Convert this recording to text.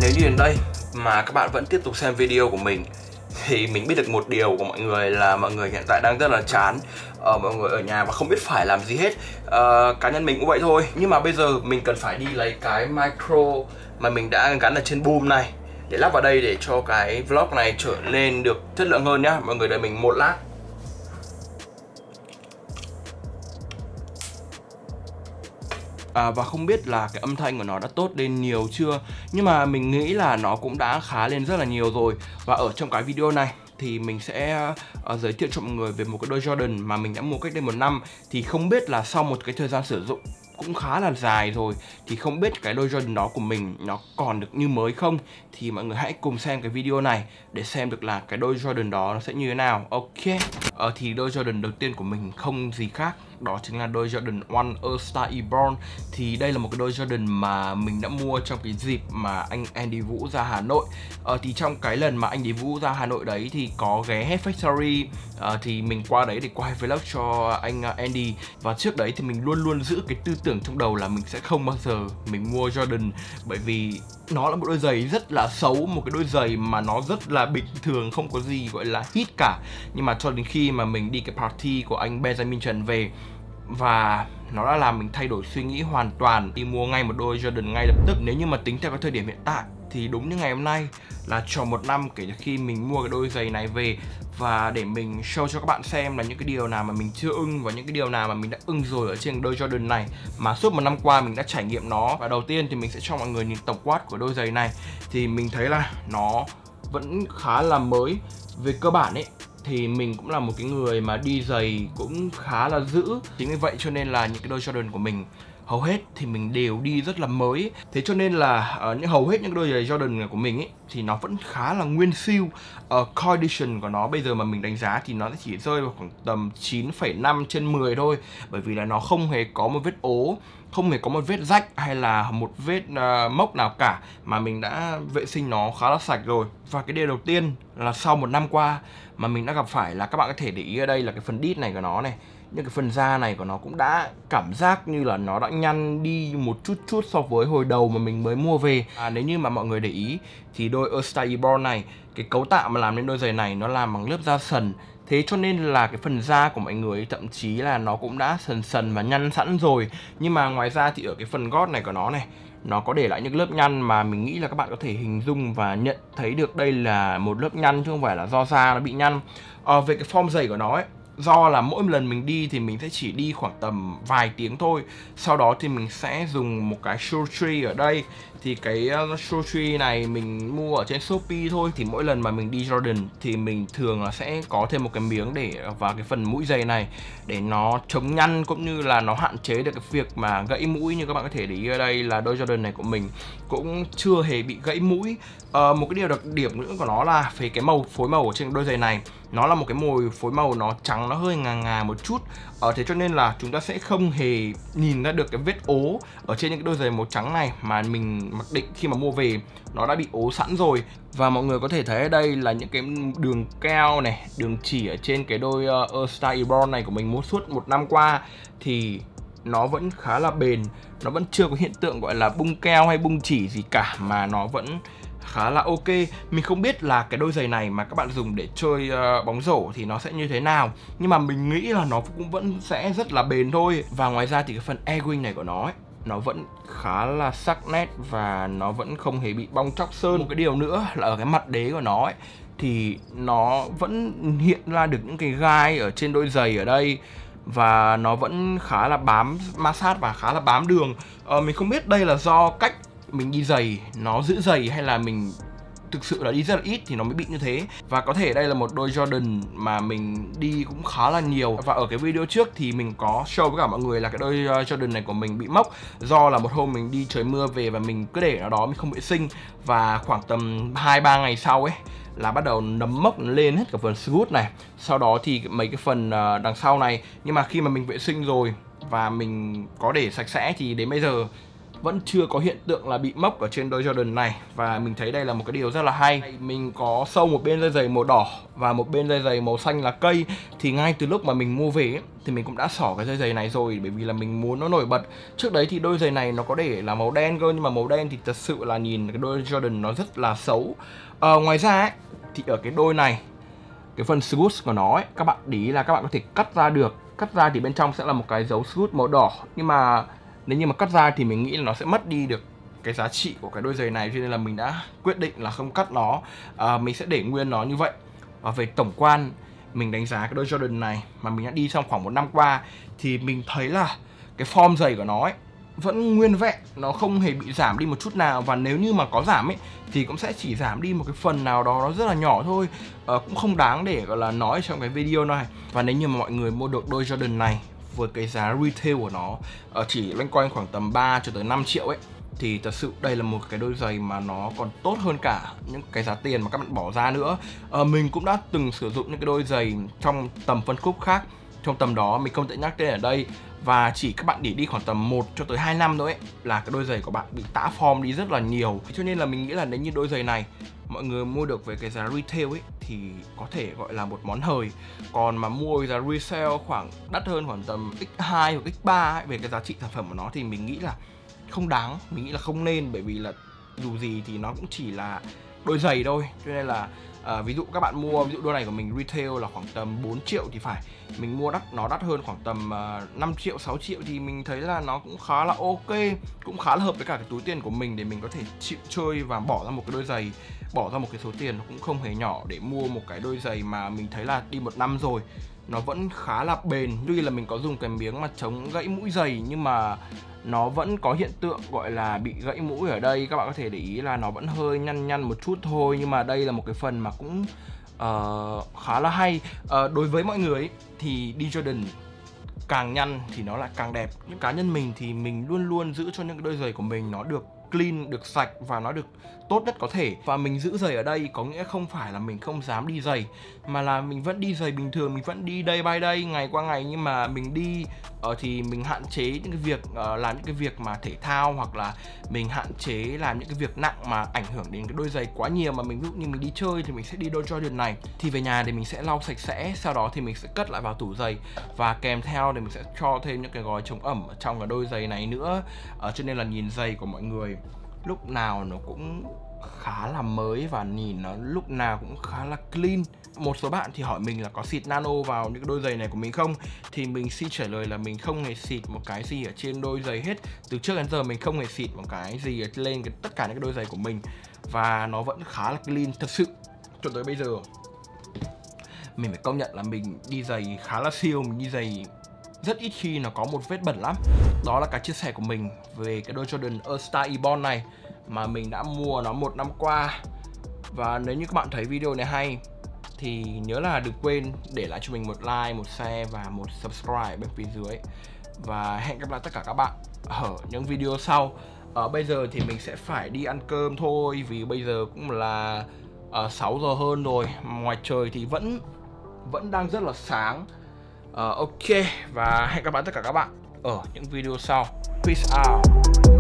Nếu như đến đây mà các bạn vẫn tiếp tục xem video của mình thì mình biết được một điều của mọi người là mọi người hiện tại đang rất là chán. Mọi người ở nhà và không biết phải làm gì hết. Cá nhân mình cũng vậy thôi. Nhưng mà bây giờ mình cần phải đi lấy cái micro mà mình đã gắn ở trên boom này để lắp vào đây để cho cái vlog này trở nên được chất lượng hơn nhá. Mọi người đợi mình một lát. Và không biết là cái âm thanh của nó đã tốt lên nhiều chưa, nhưng mà mình nghĩ là nó cũng đã khá lên rất là nhiều rồi. Và ở trong cái video này thì mình sẽ giới thiệu cho mọi người về một cái đôi Jordan mà mình đã mua cách đây 1 năm. Thì không biết là sau một cái thời gian sử dụng cũng khá là dài rồi thì không biết cái đôi Jordan đó của mình nó còn được như mới không. Thì mọi người hãy cùng xem cái video này để xem được là cái đôi Jordan đó nó sẽ như thế nào. Ok. Thì đôi Jordan đầu tiên của mình không gì khác, đó chính là đôi Jordan 1 All-Star Reborn. Thì đây là một cái đôi Jordan mà mình đã mua trong cái dịp mà anh Andy Vũ ra Hà Nội. Thì trong cái lần mà anh Andy Vũ ra Hà Nội đấy thì có ghé Head Factory. Thì mình qua đấy để quay vlog cho anh Andy. Và trước đấy thì mình luôn luôn giữ cái tư tưởng trong đầu là mình sẽ không bao giờ mình mua Jordan, bởi vì nó là một đôi giày rất là xấu, một cái đôi giày mà nó rất là bình thường, không có gì gọi là hit cả. Nhưng mà cho đến khi mà mình đi cái party của anh Benjamin Trần về, và nó đã làm mình thay đổi suy nghĩ hoàn toàn, đi mua ngay một đôi Jordan ngay lập tức. Nếu như mà tính theo cái thời điểm hiện tại thì đúng như ngày hôm nay là tròn 1 năm kể từ khi mình mua cái đôi giày này về. Và để mình show cho các bạn xem là những cái điều nào mà mình chưa ưng và những cái điều nào mà mình đã ưng rồi ở trên đôi Jordan này mà suốt 1 năm qua mình đã trải nghiệm nó. Và đầu tiên thì mình sẽ cho mọi người nhìn tổng quát của đôi giày này. Thì mình thấy là nó vẫn khá là mới. Về cơ bản ấy thì mình cũng là một cái người mà đi giày cũng khá là dữ. Chính vì vậy cho nên là những cái đôi Jordan của mình hầu hết thì mình đều đi rất là mới. Thế cho nên là hầu hết những đôi giày Jordan của mình ấy thì nó vẫn khá là nguyên siêu. Condition của nó bây giờ mà mình đánh giá thì nó chỉ rơi vào khoảng tầm 9,5/10 thôi. Bởi vì là nó không hề có một vết ố, không hề có một vết rách hay là một vết mốc nào cả, mà mình đã vệ sinh nó khá là sạch rồi. Và cái điều đầu tiên là sau 1 năm qua mà mình đã gặp phải là các bạn có thể để ý ở đây là cái phần đít này của nó này, những cái phần da này của nó cũng đã cảm giác như là nó đã nhăn đi một chút so với hồi đầu mà mình mới mua về. Nếu như mà mọi người để ý thì đôi All-Star Reborn này, cái cấu tạo mà làm nên đôi giày này nó làm bằng lớp da sần. Thế cho nên là cái phần da của mọi người thậm chí là nó cũng đã sần và nhăn sẵn rồi. Nhưng mà ngoài ra thì ở cái phần gót này của nó này, nó có để lại những lớp nhăn mà mình nghĩ là các bạn có thể hình dung và nhận thấy được đây là một lớp nhăn chứ không phải là do da nó bị nhăn. Về cái form giày của nó ấy, do là mỗi lần mình đi thì mình sẽ chỉ đi khoảng tầm vài tiếng thôi. Sau đó thì mình sẽ dùng một cái shoe tree ở đây. Thì cái shoe tree này mình mua ở trên Shopee thôi. Thì mỗi lần mà mình đi Jordan thì mình thường là sẽ có thêm một cái miếng để vào cái phần mũi giày này để nó chống nhăn, cũng như là nó hạn chế được cái việc mà gãy mũi. Như các bạn có thể để ý ở đây là đôi Jordan này của mình cũng chưa hề bị gãy mũi. Một cái điều đặc điểm nữa của nó là về cái phối màu ở trên đôi giày này, nó là một cái phối màu nó trắng, nó hơi ngà một chút. Thế cho nên là chúng ta sẽ không hề nhìn ra được cái vết ố ở trên những cái đôi giày màu trắng này mà mình mặc định khi mà mua về nó đã bị ố sẵn rồi. Và mọi người có thể thấy ở đây là những cái đường keo này, đường chỉ ở trên cái đôi All-Star Reborn này của mình mua suốt 1 năm qua thì nó vẫn khá là bền. Nó vẫn chưa có hiện tượng gọi là bung keo hay bung chỉ gì cả, mà nó vẫn khá là ok. Mình không biết là cái đôi giày này mà các bạn dùng để chơi bóng rổ thì nó sẽ như thế nào, nhưng mà mình nghĩ là nó cũng vẫn sẽ rất là bền thôi. Và ngoài ra thì cái phần airwing này của nó ấy, nó vẫn khá là sắc nét và nó vẫn không hề bị bong tróc sơn. Một cái điều nữa là ở cái mặt đế của nó ấy, thì nó vẫn hiện ra được những cái gai ở trên đôi giày ở đây, và nó vẫn khá là bám ma sát và khá là bám đường. Mình không biết đây là do cách mình đi giày nó giữ giày hay là mình thực sự là đi rất là ít thì nó mới bị như thế. Và có thể đây là một đôi Jordan mà mình đi cũng khá là nhiều. Và ở cái video trước thì mình có show với cả mọi người là cái đôi Jordan này của mình bị mốc do là một hôm mình đi trời mưa về và mình cứ để nó đó, mình không vệ sinh. Và khoảng tầm 2-3 ngày sau ấy là bắt đầu nấm mốc lên hết cả phần scoot này. Sau đó thì mấy cái phần đằng sau này, nhưng mà khi mà mình vệ sinh rồi và mình có để sạch sẽ thì đến bây giờ vẫn chưa có hiện tượng là bị mốc ở trên đôi Jordan này. Và mình thấy đây là một cái điều rất là hay. Mình có sâu một bên dây giày màu đỏ và một bên dây giày màu xanh lá cây. Thì ngay từ lúc mà mình mua về ấy, thì mình cũng đã xỏ cái dây giày này rồi, bởi vì là mình muốn nó nổi bật. Trước đấy thì đôi giày này nó có để là màu đen cơ, nhưng mà màu đen thì thật sự là nhìn cái đôi Jordan nó rất là xấu. Ngoài ra ấy, thì ở cái đôi này, cái phần swoosh của nó ấy, các bạn để ý là các bạn có thể cắt ra được. Cắt ra thì bên trong sẽ là một cái dấu swoosh màu đỏ, nhưng mà nếu như mà cắt ra thì mình nghĩ là nó sẽ mất đi được cái giá trị của cái đôi giày này, cho nên là mình đã quyết định là không cắt nó. Mình sẽ để nguyên nó như vậy. Và về tổng quan, mình đánh giá cái đôi Jordan này mà mình đã đi trong khoảng 1 năm qua thì mình thấy là cái form giày của nó ấy vẫn nguyên vẹn, nó không hề bị giảm đi một chút nào. Và nếu như mà có giảm ấy thì cũng sẽ chỉ giảm đi một cái phần nào đó nó rất là nhỏ thôi, cũng không đáng để gọi là nói trong cái video này. Và nếu như mà mọi người mua được đôi Jordan này với cái giá retail của nó chỉ loanh quanh khoảng tầm 3 cho tới 5 triệu ấy, thì thật sự đây là một cái đôi giày mà nó còn tốt hơn cả những cái giá tiền mà các bạn bỏ ra nữa. Mình cũng đã từng sử dụng những cái đôi giày trong tầm phân khúc khác, trong tầm đó mình không thể nhắc tên ở đây, và chỉ các bạn để đi khoảng tầm 1 cho tới 2 năm thôi ấy, là cái đôi giày của bạn bị tã form đi rất là nhiều. Cho nên là mình nghĩ là nếu như đôi giày này mọi người mua được với cái giá retail ấy thì có thể gọi là một món hời. Còn mà mua với giá resale khoảng đắt hơn khoảng tầm x2 hoặc x3 ấy, về cái giá trị sản phẩm của nó thì mình nghĩ là không đáng, mình nghĩ là không nên, bởi vì là dù gì thì nó cũng chỉ là đôi giày thôi. Cho nên là ví dụ các bạn mua, ví dụ đôi này của mình retail là khoảng tầm 4 triệu thì phải, mình mua nó đắt hơn khoảng tầm 5 triệu, 6 triệu thì mình thấy là nó cũng khá là ok, cũng khá là hợp với cả cái túi tiền của mình để mình có thể chịu chơi và bỏ ra một cái đôi giày, bỏ ra một cái số tiền nó cũng không hề nhỏ để mua một cái đôi giày mà mình thấy là đi 1 năm rồi nó vẫn khá là bền. Tuy là mình có dùng cái miếng mà chống gãy mũi giày nhưng mà nó vẫn có hiện tượng gọi là bị gãy mũi ở đây. Các bạn có thể để ý là nó vẫn hơi nhăn nhăn một chút thôi, nhưng mà đây là một cái phần mà cũng khá là hay. Đối với mọi người ấy, thì đi Jordan càng nhăn thì nó lại càng đẹp. Nhưng cá nhân mình thì mình luôn luôn giữ cho những cái đôi giày của mình nó được clean, được sạch và nó được tốt nhất có thể. Và mình giữ giày ở đây có nghĩa không phải là mình không dám đi giày, mà là mình vẫn đi giày bình thường, mình vẫn đi day by day, ngày qua ngày. Nhưng mà mình đi thì mình hạn chế những cái việc làm những cái việc mà thể thao, hoặc là mình hạn chế làm những cái việc nặng mà ảnh hưởng đến cái đôi giày quá nhiều. Mà mình ví dụ như mình đi chơi thì mình sẽ đi đôi Jordan này, thì về nhà thì mình sẽ lau sạch sẽ, sau đó thì mình sẽ cất lại vào tủ giày, và kèm theo thì mình sẽ cho thêm những cái gói chống ẩm ở trong cái đôi giày này nữa. Cho nên là nhìn giày của mọi người lúc nào nó cũng khá là mới và nhìn nó lúc nào cũng khá là clean. Một số bạn thì hỏi mình là có xịt nano vào những cái đôi giày này của mình không, thì mình xin trả lời là mình không hề xịt một cái gì ở trên đôi giày hết. Từ trước đến giờ mình không hề xịt một cái gì ở lên tất cả những cái đôi giày của mình, và nó vẫn khá là clean thật sự cho tới bây giờ. Mình phải công nhận là mình đi giày khá là siêu, mình đi giày rất ít khi nó có một vết bẩn lắm. Đó là cái chia sẻ của mình về cái đôi Jordan Earthstyle E-Bond này mà mình đã mua nó 1 năm qua. Và nếu như các bạn thấy video này hay thì nhớ là đừng quên để lại cho mình một like, một share và một subscribe bên phía dưới. Và hẹn gặp lại tất cả các bạn ở những video sau. Bây giờ thì mình sẽ phải đi ăn cơm thôi, vì bây giờ cũng là 6 giờ hơn rồi. Ngoài trời thì vẫn đang rất là sáng. Ok, và hẹn gặp lại tất cả các bạn ở những video sau. Peace out.